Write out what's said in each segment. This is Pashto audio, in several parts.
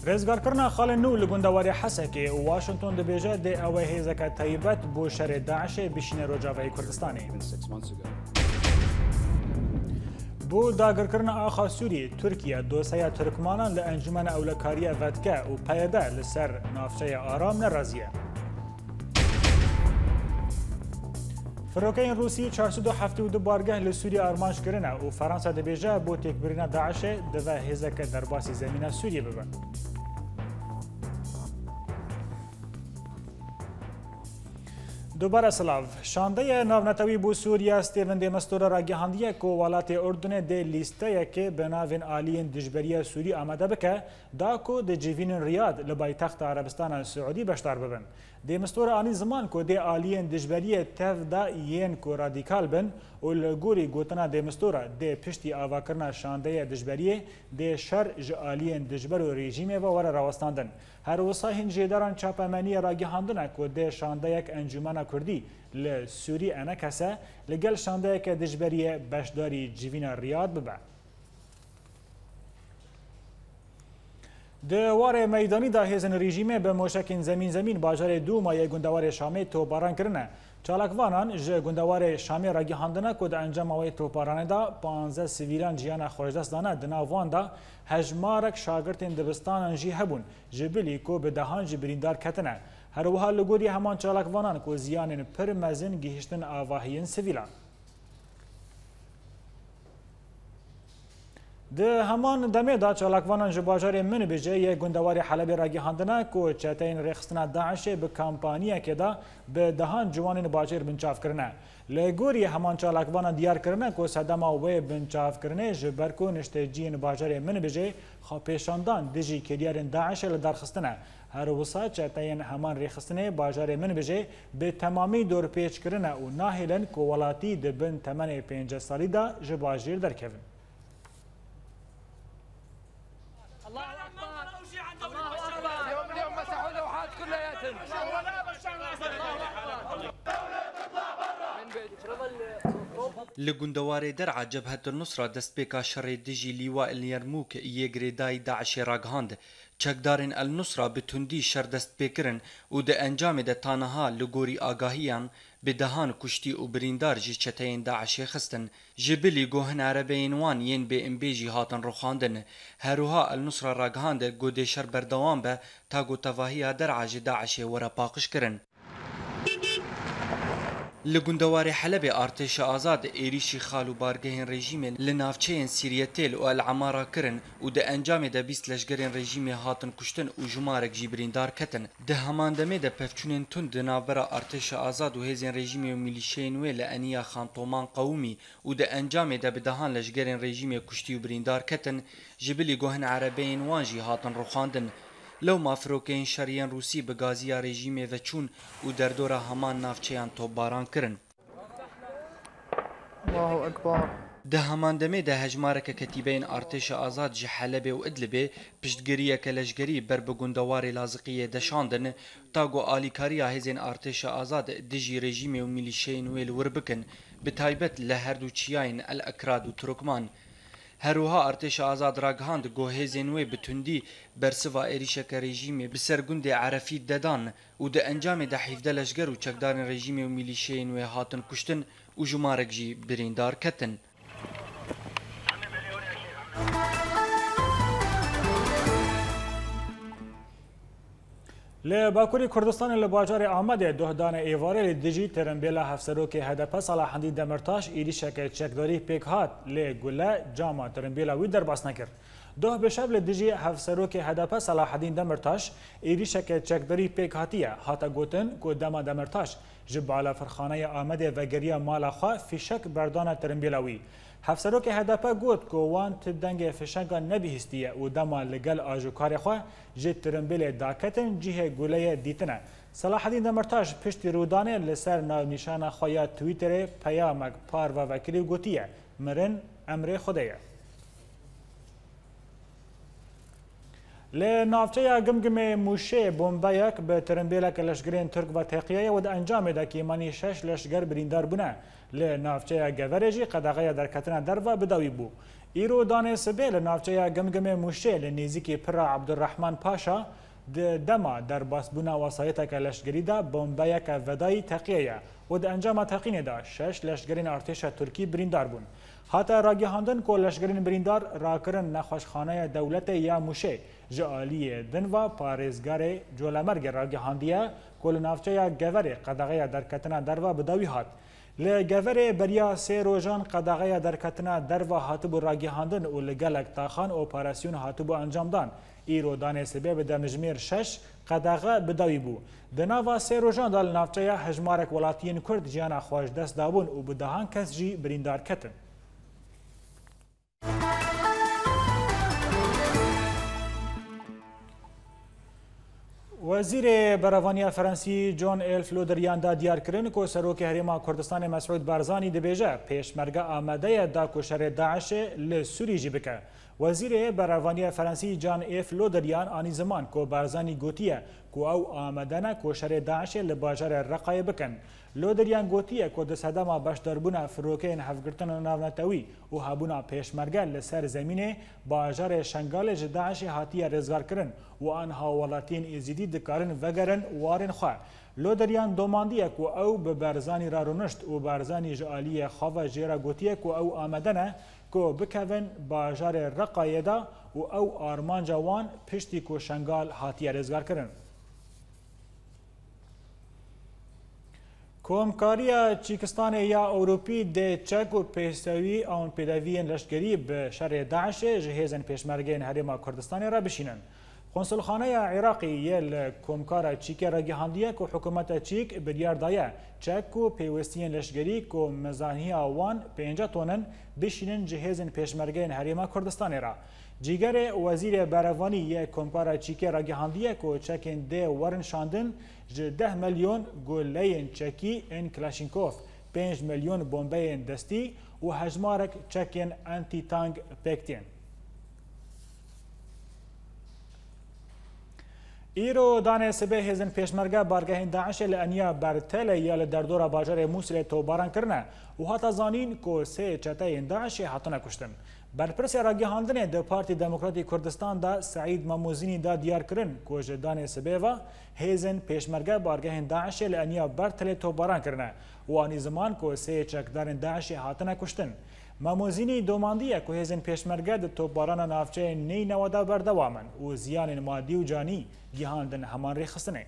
رزگارکردنا خال نو لگوندواری حسکی واشنطن دبیجه ده اوه هیزک تایبت بو شر داعش بشینه روجاوی کردستانی. بو داگرکردنا آخا سوری ترکیه دوسیا ترکمانان لانجمن اولکاری ودکه و پیده لسر نافچه آرام نرازیه. فروکین روسی 472 بارگه لسوریه آرمانش کرنه و فرانسه دبیجه بو تکبرین داعش دوه هیزک درباسی زمین سوریه ببن. دوباره سلاف شانده ناونتوی بو سوریا ستیون مستور را گهاندیه که ولات اردن ده لیسته که بناوین آلیین دجبری سوری آمده بکه دا که ده جیوین ریاد لبای تخت عربستان سعودی بشتر ببن. ده مستور آنی زمان که ده آلیین دجبری تف دا یین که رادیکال بن و لگوری گوتنا ده مستور ده پشتی آوا کرنا شانده دجبری ده شر ج آلیین دجبر و رژیم و ور راوستاندن. هر وسا هنجیداران چاپمانی را گهاندنه که ده شانده یک انجمن کردی لسوری انکسه لگل شانده که دجبری بشداری جیوین ریاد ببه. دوار میدانی دا هیزن رژیمه به موشکین زمین باجار دو مایه گندوار شامی توپاران کرنه. چالاکوانان ج گندوار شامی را گهاندنه که ده انجام اوی توپارانه دا 15 سیویلان جیان خوشدست دانه دناوان دا هجمارک شاگرتین دبستان جی هبون جبلی که به دهان جبریندار کتنه. هر وها لگوری همان چالاکوانان که زیانین پر مزن گیشتن آواهین سیویلان. ده همان دمه دا چالاکوانان جباجار من بجه یک گندوار حلب را گهاندنه که چتین رخصتنا داعش به کامپانیه که دا به دهان جوانین باجر بنچاف کرنه. لگوری همان چالاکوانان دیار کرنه که صدما و بنچاف کرنه جبرکو نشتجین باجار من بجه پیشاندان دیجی کریارین داعش لدارخستنه. هر وسا چتین همان رخصتنه باجار من بجه به تمامی دور پیچ کرنه و ناهلن که ولاتی دبن تمن 5 سالی دا جباجر درکوین. الله اكبر الله اكبر اليوم مسحوا لوحات كلياتهم لگوندواره درع جبهة النصرة دست بيكا شر دجي لواء اليرموك يگريداي داعش راگهاند چکدارن النصرة بتندي شر دست بيكرن و ده انجام ده تانها لگوري آگاهيان بدهان کشتی و بریندار جی چتین داعش خستن جبلی گوهن عربین وان ین به امبیجی هاتن رخاندن هروها النصرة راگهاند گوده شر بردوان به تا گو تواهی درع جی داعش ورا پاقش کرن. لگوندوار حلب ارتش آزاد ایریشی خالو بارگهین رژیم لنافچهین سیریتل و العمارا کرن و ده انجام ده 20 لشگرین رژیم هاتن کشتن و جمارک جیبریندار کتن. ده همان دمه ده پفچونین تند ده ناورا ارتش آزاد و هزین رژیم و میلیشین وی لانیا خانتومان قومی و ده انجام ده بدهان لشگرین رژیم کشتی و بریندار کتن جبلی گوهن عربین وانجی هاتن رخاندن. لو مافروکین شریان روسی به گازیا رژیم و چون و در دور همان نافچهان توپباران کرن. الله اکبر. ده همان دمه ده هجمارک کتیبین ارتش آزاد جه حلب و ادلب پشتگیری کلشگری بر بگوندوار لازقیه دشاندن تاگو آلیکاریا هزین ارتش آزاد دجی رژیم و میلیشین ویل وربکن به تایبت لهردو چیاین الاکراد و ترکمان. هروها ارتش آزاد راگهاند گوهزین وی بتندی برسوا ایریشک رژیم بسرگند عرفی ددان و ده انجام ده 17 لشگر و چکدار رژیم و میلیشین وی هاتن کشتن و جمارک جی بریندار کتن. لباکوری کردستان لباجار آمده دهدان ایواره لدیجی ترنبیلا هفسروک هدف صلاحندی دمرتاش ایریشک چکداری پیک هات لگوله جاما ترنبیلا وی درباس نکرد. ده بشب لدیجی هفسروک هدف صلاحندین دمرتاش ایریشک چکداری پیک هاتیه هاتا گوتن که دما دمرتاش جب علا فرخانه آمده و گریه مالا خواه فیشک بردان ترنبیلاوی. هفسروک هدف گوت که وان تدنگ فشنگا نبیهستیه و دما لگل آجوکار خواه جه ترنبیل داکتن جیه گوله دیتنه. صلاح الدین دمرتاش پشتی رودانه لسر ناو نشان خواه تویتر پیامک پار و وکری گوتیه مرن امر خودیه. لنافچه گمگم موشه بومبایک به ترنبیلک لشگرین ترک و تقیه و د انجام ده کیمانی 6 لشگر بریندار بونه لنافچه گورجی قدغه در کتنا در و بداوی بو ایرو دانه سبه لنافچه گمگم موشه لنیزیکی پر عبدالرحمن پاشا دما در باسبونا وسایت که لشگری ده بومبایک ودای تقیه و د انجام تقینه ده 6 لشگرین ارتش ترکی بریندار بون حتی راگهاندن که لشگرین بریندار راکرن نخوشخانه دولت یا موشه جالی دن و پارێزگارê جۆلەمەرگê راگەهاندیە ku li navçeya Geverê qedexeya derketina derva bi dawî hat. Li Geverê beriya sê rojan qedexeya derketina derva hatibû ragihandin û li gelek taxan operasyûn hatibû encamdan. Îro danê sibê bi demijmêr 6 qedexe bi dawî bû. Di nava sê rojan da li navçeya hejmarek welatiyên Kurd jiyana xweş dest dabûn û bi dehan kes jî birîndar ketin. وزیر براوانی فرانسی جون ایلف لودریان دا دیار کرن که سروک هریما کردستان مسعود بارزانی دبیجه پیشمرگه آماده دا کشر داعش لسوری جی بکه. وزیر براوانی فرانسی جان ایلف لودریان آنی زمان که بارزانی گوتیه که او آمدنه کشر داعش لباجر رقای بکن. لودریان گوتیه که د صدما بشداربونا فروکین هفگرتن ناونتوی و هبونا پیشمرگه لسر زمینه باجر شنگال داعش هاتیه رزگار کرن و آنها ولاتین ازیدی دکارن وگرن وارن خواه. لودریان دوماندیه که او به برزانی را رونشت و برزانی جالی خواه جیرا گوتیه که او آمدنه که بکوین باجر رقایه دا و او آرمان جوان پشتی که شنگال هاتیه رزگار کرن. کومکاریا چیکستان یا اوروپی ده چک و پیشتوی آن پیداویین لشکری به شر داعش جهیزن پیشمرگین هریما کردستان را بشینن. قنصلخانه عراقی یل کومکارا چیک را گهاندیه که حکومت چیک بریار دایه چک و پیوستین لشکری که مزانهی آوان 5 تونن بشینن جهیزن پیشمرگین هریما کردستان را. جیگر وزیر براوانی یک کومکارا چیک را گهاندیه که چکین ده ورن شاندن 10 میلیون گولهین چکی این کلاشینکوف 5 میلیون بمبین دستی و هجمارک چکین انتی تانک پکتین. ایرو دانه سبه هزن پیشمرگه بارگهین داعش لانیا برتل یا لدردور باجر موسل توباران کرنه و حتی زانین که سه چته داعش حتونه کشتن. برپرس راگهاندن د پارتی دموکراتی کردستان دا سعید ماموزینی دا دیار کرن که جدان سبه و هیزن پیشمرگه بارگهین داعش لانیا برتل توباران کرنه و آنی زمان که سه چکدارن داعش حتونه کشتن. ماموزینی دوماندیه که هیزن پیشمرگه د توباران نافچه نی نوادا بردوامن و زیان مادی و جانی گیهاندن همان ریخستنه.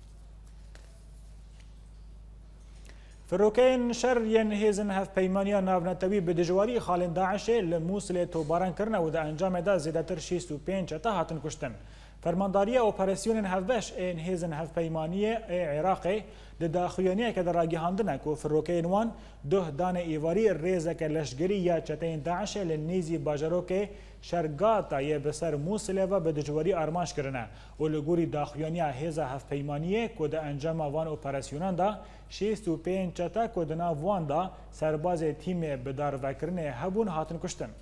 فروکین شر ین هیزن هف پیمانیا ناونتوی به دجواری خالن داعش لموسل توباران کرنه و در انجام دا زیادتر 65 چتا هاتن کشتن. فرمانداری اپراسیون هفبش این هیزن هف پیمانی عراقی د داخویانیه که در راگهاندنه که فروکین وان 2 دانه ایواری ریزک لشگری یا چتین داعش لنیزی باجروک شرگاتا یه بسر موسله و به دجواری آرمانش کرنه و لگوری داخویانیه هیزا هف پیمانیه که در انجام وان اپراسیونان دا 65 چتا که دنا وان دا سرباز تیم بدار وکرنه هبون هاتن کشتن.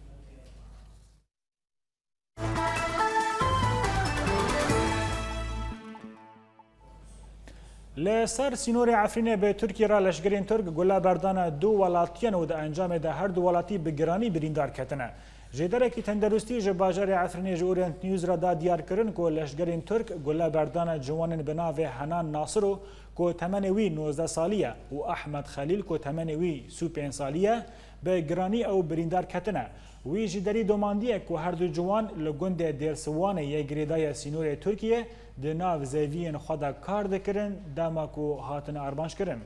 لسر سینور عفرینه به ترکیه را لشگرین ترک گله بردان 2 ولاتیان و در انجام ده هر 2 ولاتی بگرانی بریندار کتنه. جداره که تندرستی جباجر عفرینه جورینت نیوز را دا دیار کرن که لشگرین ترک گله بردان جوانن بناو حنان ناصرو که تمنوی 19 سالیه و احمد خلیل که تمنوی 35 سالیه به گرانی او بریندار کتنه. وی جداری دوماندیه که هر 2 جوان لگند دیرسوان یک گریدای سینور ترکیه د ناو زویین خدا کار دکرن دما که هاتن آرمانش کرن.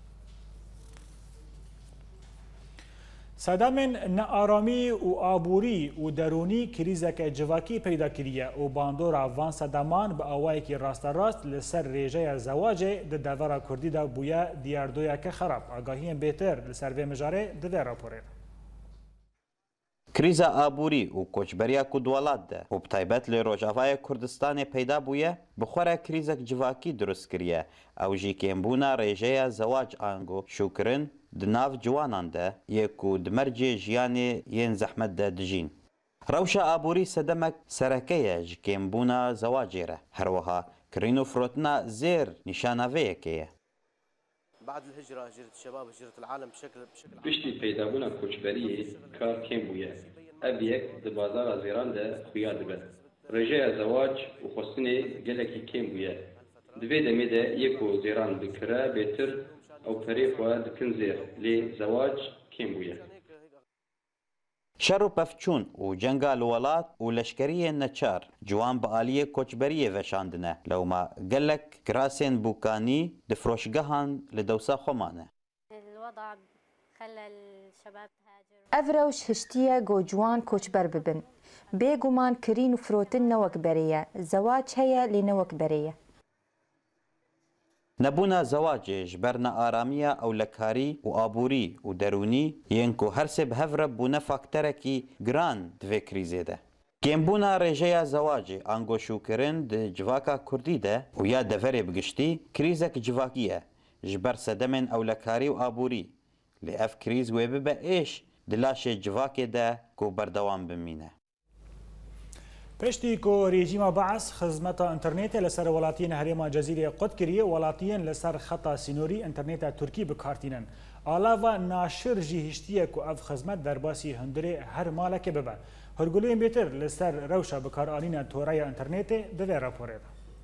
صدامن نارامی و آبوری و درونی کریزک جواکی پیدا کریه و باندور وان صدامان به آوائی که راست راست لسر ریجه زواجه د دورا کردی دا بویا دیاردویا که خراب. آگاهی بهتر لسر وی مجاره دوی راپوره. کریزا آبوری و کوچبریا کدوالات ده و بتایبت لی روجاوای کردستان پیدا بویه بخوره کریزک جواکی درست کریه او جی کمبونا ریجه زواج آنگو شکرن دناف جوانان ده یکو دمرجی جیانی ین زحمت ده دجین. روشا ئابووری سەدەمەک سەرەکەیە ji kêmbûna zewacê re herwiha kirîn û firotina zêr nîşanaveyekê ye. Piştî peydabûna koçberiyê kar kêm bûye. Ev yek di bazara zêran de xuya dibe. Rêjeya zewac û xwestinê gelekî kêm bûye. Di vê demê de yek û zêran dikire bêtir ew perê xwe dikin zêr lê zewac kêm bûye. Şer û pevçûn û cenga li welat û leşkeriyên neçar ciwan bi aliyê koçberiyê veşandine. Lewma gelek kirasên bûkanî di firoşgehan li dewsa xwe mane. Ev rewş hiştiye got ciwan koçber bibin. Bêguman kirîn û firotin ne wek berê ye. Zewac heye lê ne wek berê ye. Nebûna zewacê ji ber nearamiya ewlekarî û aborî û derûnî yên ku her sê bi hev re bûne fakterekî giran di vê krîzê de. Kêmbûna rêjeya zewacê an goşûkirin di civaka Kurdî de û ya deverê bi giştî krîzek civakî ye ji ber sedemên ewlekarî û aborî. Lê ev krîz wê bibe êş di laşê civakê de ku berdewam bimîne. پشتی کو رژیم بعث خدمت اینترنت لسر ولاتین هریما جزیره قد کریه ولاتین لسر خطا سینوری اینترنت ترکی بکارتینن. علاوه ناشر جهشتیه کو اف خدمت در باسی هندره هر مالک ببه. هرگولین بیتر لسر روشا بکار آنین تورای اینترنت دوی راپوره.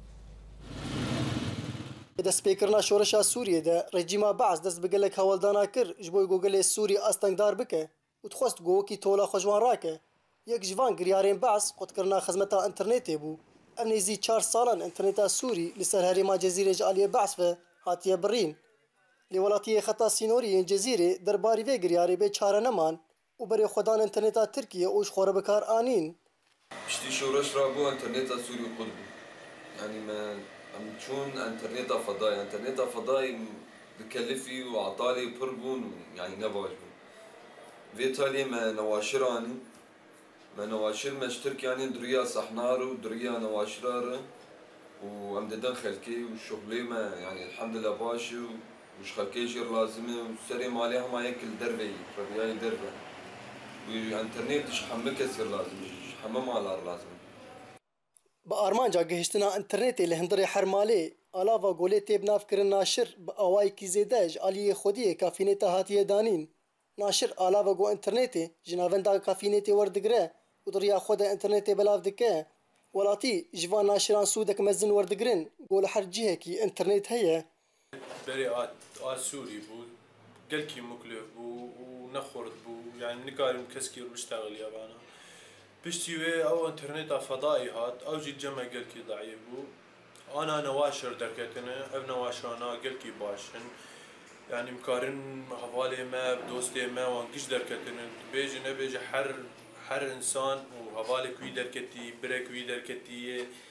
دست پیکرنا شورشا سوریه ده رژیم بعث دست بگلک هولدانا کر جبوی گوگل سوری استنگدار بکه و تخواست گوکی تولا خوشوان راکه. یک جوان گریارین بعث قد کرنا خدمتا اینترنتی بو. ام نزی 4 سالان اینترنتا سوری لسر هریما جزیره جعالیه بعث و هاتیه برین. لولاتیه خطا سینوری این جزیره درباری وی گریاری به چاره نمان و برای خودان اینترنتا ترکیه اوش خوره بکار آنین. پشتی شورش را بو اینترنتا سوری قد بو. یعنی من چون اینترنتا فضایی بکلفی و عطالی پر بون یعنی نباش بون. وی تالی من نواشرانی ما نواشر مشترك يعني دريا صحنار ودريا نواشرار وعمددان خلكي وشغلي ما يعني الحمد لله باشي وش خلكي جير لازمه وسري ماليها ما ياكل دربي ربياي دربه وانترنت مش حمل كثير لازم مش حمام على لازم بارمانجا گهشتنا انترنت اللي هندري حرمالي علاوه گولي تيب ناف كرن ناشر باواي كي زيداج علي خودي كافينتا هاتيه دانين ناشر علاوه گو انترنت جناوندا كافينتي وردگره ودريا خود انترنت بلاف دكه ولاتي جوان ناشران سودك مزن وردگرن قول هر جهه كي انترنت هي بري سوري بو قلكي مكلف بو ونخرط بو يعني نكارم كسكير بشتغل يابانا بشتي او انترنت فضائي هات او جي جمع قلكي ضعيف بو انا نواشر دركتنا او نواشرانا قلكي باشن يعني مكارن حوالي ما بدوستي ما وانقش دركتنا بيجي نبيجي هر انسان وحوالي كوي دركتي بريك كوي دركتي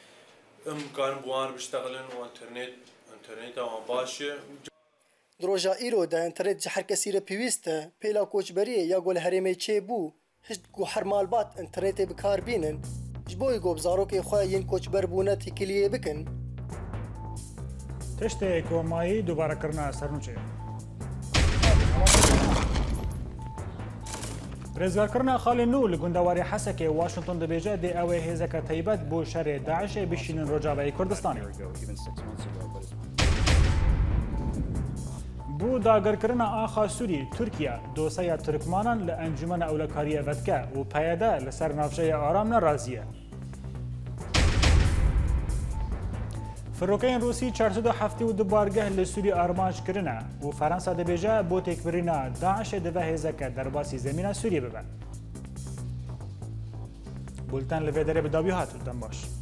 كان بوان بيشتغلن وانترنت باشه دروجا ايرو دا انترنت جحر كثيره بيويسته بيلا كوچبري يا قول هرمي تشي بو هشت كو حرمالبات انترنت بكار بينن جبوي گو بزاروكي خوين كوچبر بونتي كليه بكن تشته کومایی دوباره کرنا سرنوچه رزگارکردنا خالی نو لگوندواری حسک واشنطن دبیجه دی اوه هزک طیبت بو شر داعش بشینن رجاوه کردستانی. بو داگرکردنا آخا سوری ترکیه دوسای ترکمانان لانجمن اولکاری ودکه و پیاده لسر نافشه آرام نرازیه. فروکین روسی 472 بارگه لسوری آرمانج کرنه و فرانسه دبیجه بو تکبرینا داعش دوه هزکه در باسی زمین سوریه ببن. بولتن لوی داره بدابی هاتو دن باش.